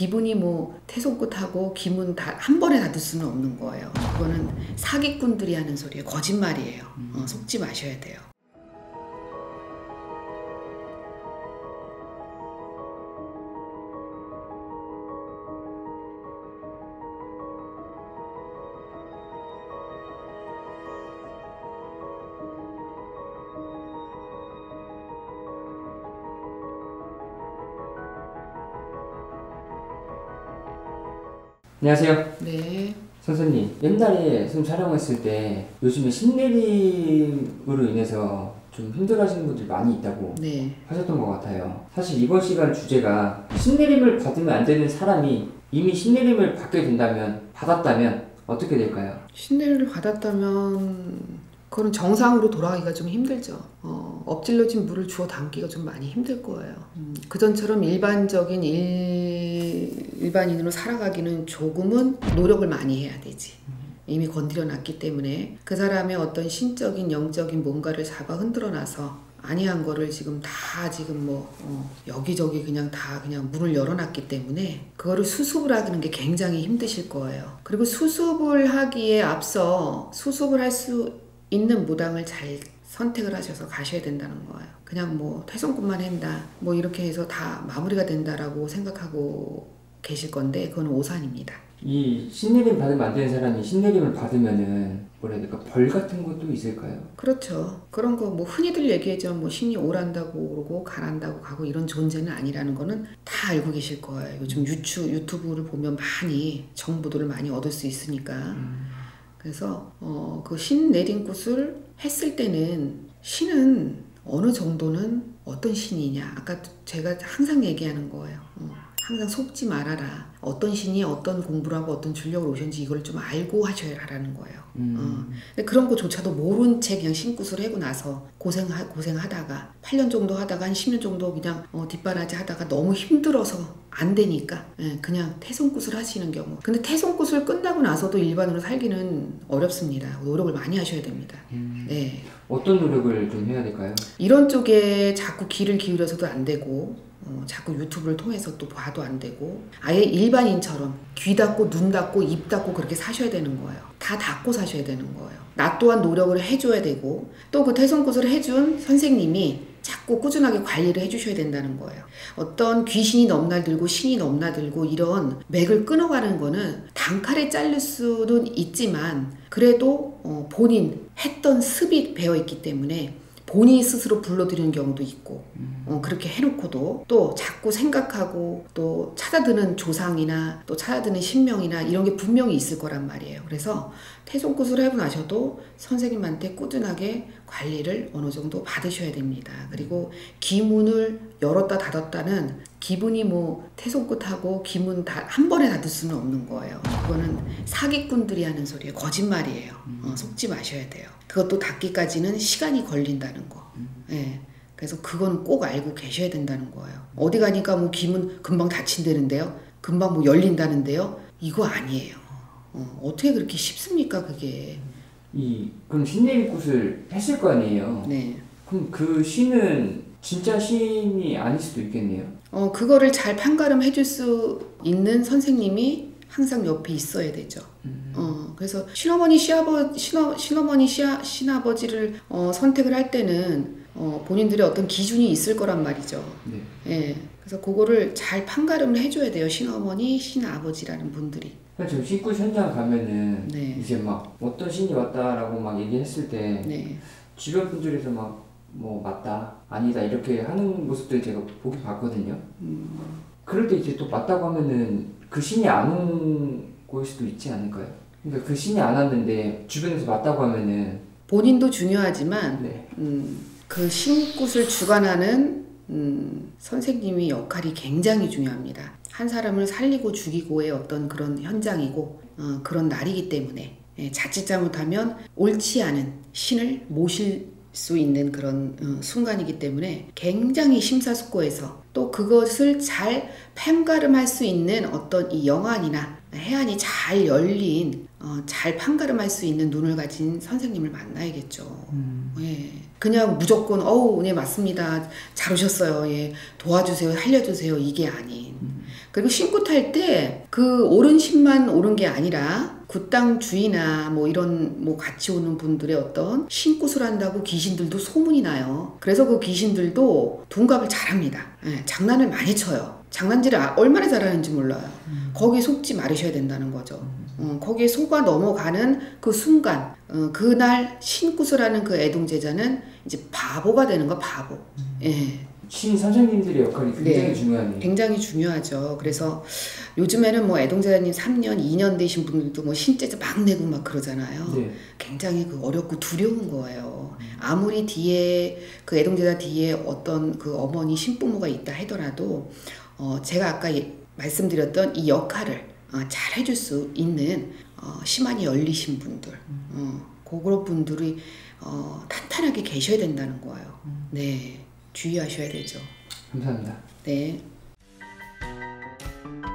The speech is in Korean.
기분이 뭐 태손끝하고 기문 다 한 번에 닫을 수는 없는 거예요. 그거는 사기꾼들이 하는 소리예요. 거짓말이에요. 속지 마셔야 돼요. 안녕하세요. 네. 선생님, 옛날에 선생님 촬영했을 때 요즘에 신내림으로 인해서 좀 힘들어하시는 분들이 많이 있다고 하셨던 것 같아요. 사실 이번 시간 주제가 신내림을 받으면 안 되는 사람이 이미 신내림을 받았다면 어떻게 될까요? 신내림을 받았다면 그건 정상으로 돌아가기가 좀 힘들죠. 엎질러진 물을 주워 담기가 좀 많이 힘들 거예요. 그전처럼 일반적인 일반인으로 살아가기는 조금은 노력을 많이 해야 되지. 이미 건드려 놨기 때문에 그 사람의 어떤 신적인 영적인 뭔가를 잡아 흔들어 놔서 아니한 거를 지금 여기저기 그냥 문을 열어놨기 때문에 그거를 수습을 하는 게 굉장히 힘드실 거예요. 그리고 수습을 하기에 앞서 수습을 할 수 있는 무당을 잘 선택을 하셔서 가셔야 된다는 거예요. 그냥 뭐 퇴손꾼만 한다 뭐 이렇게 해서 다 마무리가 된다라고 생각하고 계실 건데 그건 오산입니다. 이 신내림 받으면 안 되는 사람이 신내림을 받으면은 뭐라 해야 될까, 벌 같은 것도 있을까요? 그렇죠. 그런 거 뭐 흔히들 얘기하죠. 뭐 신이 오란다고 오르고 가란다고 가고 이런 존재는 아니라는 거는 다 알고 계실 거예요. 요즘 유튜브를 보면 많이 정보들을 많이 얻을 수 있으니까. 그래서 그 신 내린 곳을 했을 때는 신은 어느 정도는 어떤 신이냐, 아까 제가 항상 얘기하는 거예요. 항상 속지 말아라. 어떤 신이 어떤 공부를 하고 어떤 출력을 오셨는지 이걸 좀 알고 하셔야 하라는 거예요. 근데 그런 거조차도 모른 채 그냥 신굿을 하고 나서 고생하다가 8년 정도 하다가 한 10년 정도 그냥 뒷바라지 하다가 너무 힘들어서 안 되니까 그냥 태손굿을 하시는 경우. 근데 태손굿을 끝나고 나서도 일반으로 살기는 어렵습니다. 노력을 많이 하셔야 됩니다. 네. 어떤 노력을 좀 해야 될까요? 이런 쪽에 자꾸 귀를 기울여서도 안 되고 자꾸 유튜브를 통해서 또 봐도 안 되고 아예 일반인처럼 귀 닫고 눈 닫고 입 닫고 그렇게 사셔야 되는 거예요. 다 닫고 사셔야 되는 거예요. 나 또한 노력을 해줘야 되고 또 그 태손굿을 해준 선생님이 자꾸 꾸준하게 관리를 해주셔야 된다는 거예요. 어떤 귀신이 넘나들고 신이 넘나들고 이런 맥을 끊어가는 거는 단칼에 자를 수는 있지만 그래도 본인 했던 습이 배어있기 때문에 본인이 스스로 불러들이는 경우도 있고 그렇게 해놓고도 또 자꾸 생각하고 또 찾아드는 조상이나 또 찾아드는 신명이나 이런 게 분명히 있을 거란 말이에요. 그래서 태손굿을 하고 나셔도 선생님한테 꾸준하게 관리를 어느 정도 받으셔야 됩니다. 그리고 기문을 열었다 닫았다는 기분이 뭐 태손끝하고 기문 다 한 번에 닫을 수는 없는 거예요. 그거는 사기꾼들이 하는 소리예요. 거짓말이에요. 속지 마셔야 돼요. 그것도 닫기까지는 시간이 걸린다는 거. 네. 그래서 그건 꼭 알고 계셔야 된다는 거예요. 어디 가니까 뭐 기문 금방 닫힌다는데요. 금방 뭐 열린다는데요. 이거 아니에요. 어떻게 그렇게 쉽습니까 그게. 그럼 신내림굿을 했을 거 아니에요? 네. 그럼 그 신은 진짜 신이 아닐 수도 있겠네요? 그거를 잘 판가름 해줄 수 있는 선생님이 항상 옆에 있어야 되죠. 그래서 신어머니, 신아버지를 선택을 할 때는 본인들의 어떤 기준이 있을 거란 말이죠. 네. 예. 그래서 그거를 잘 판가름을 해줘야 돼요. 신어머니, 신아버지라는 분들이. 지금 신굿 현장 가면은 네. 이제 막 어떤 신이 왔다라고 막 얘기했을 때 네. 주변 분들에서 막 뭐 맞다, 아니다 이렇게 하는 모습들 제가 보긴 봤거든요. 그럴 때 이제 또 맞다고 하면은 그 신이 안 온 거일 수도 있지 않을까요? 그러니까 그 신이 안 왔는데 주변에서 맞다고 하면은 본인도 중요하지만 네. 그 신굿을 주관하는 선생님의 역할이 굉장히 중요합니다. 한 사람을 살리고 죽이고의 어떤 그런 현장이고 그런 날이기 때문에 자칫 잘못하면 옳지 않은 신을 모실 수 있는 그런 순간이기 때문에 굉장히 심사숙고해서 또 그것을 잘 판가름할 수 있는 어떤 이 영안이나 해안이 잘 열린 잘 판가름할 수 있는 눈을 가진 선생님을 만나야겠죠. 예. 그냥 무조건 네 맞습니다, 잘 오셨어요, 예, 도와주세요, 살려주세요, 이게 아닌 그리고 신고 탈 때 그 오른 신만 오른 게 아니라 그 땅 주인이나 뭐 이런 뭐 같이 오는 분들의 어떤 신굿을 한다고 귀신들도 소문이 나요. 그래서 그 귀신들도 돈값을 잘합니다. 예, 장난을 많이 쳐요. 장난질을 얼마나 잘하는지 몰라요. 거기에 속지 말으셔야 된다는 거죠. 거기에 속아 넘어가는 그 순간, 그날 신굿을 하는 그 애동제자는 이제 바보가 되는 거, 바보. 예. 신 선생님들의 역할이 굉장히 네, 중요하네요. 굉장히 중요하죠. 그래서 요즘에는 뭐 애동제자님 3년, 2년 되신 분들도 뭐 신제자 막 내고 막 그러잖아요. 네. 굉장히 그 어렵고 두려운 거예요. 아무리 뒤에 그 애동제자 뒤에 어떤 그 어머니 신부모가 있다 하더라도 제가 아까 말씀드렸던 이 역할을 잘 해줄 수 있는 심한이 열리신 분들, 그런 분들이 탄탄하게 계셔야 된다는 거예요. 네. 주의하셔야 되죠. 감사합니다. 네.